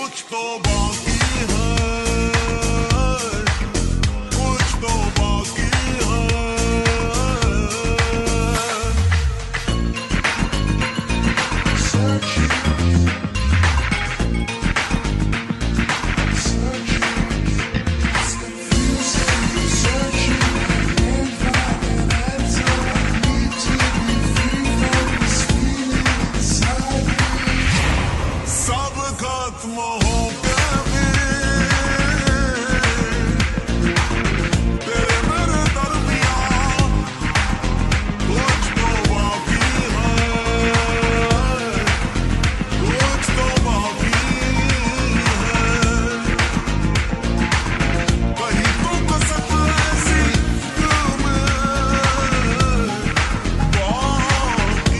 कुछ तो बाकी है, कुछ तो बाकी है। सब खत्म हो के भी तेरे मेरे दरमियां कुछ तो बाकी है, कुछ तो बाकी है। कहीं तो कसम ऐसी दिल में बाकी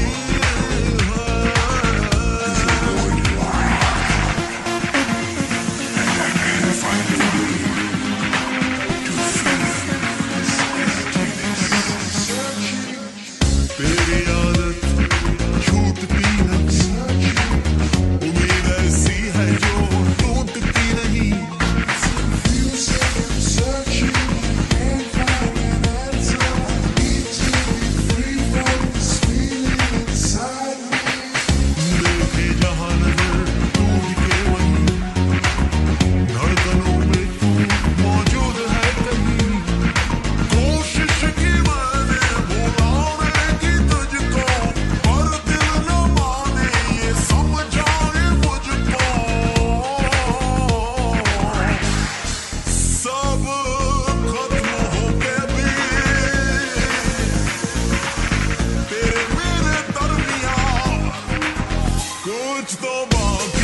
तेरी आदत छूटती नहीं, उम्मीद ऐसी है जो टूटती नहीं। देखे जहाँ नजर ढूंढ के वहीं, धड़कनों में तू मौजूद है कहीं। कोशिश की मैंने भुलाने की तुझको, पर दिल न माने ये समझाए मुझको। सब खत्म हो के भी तेरे मेरे दरमियां कुछ तो बाकी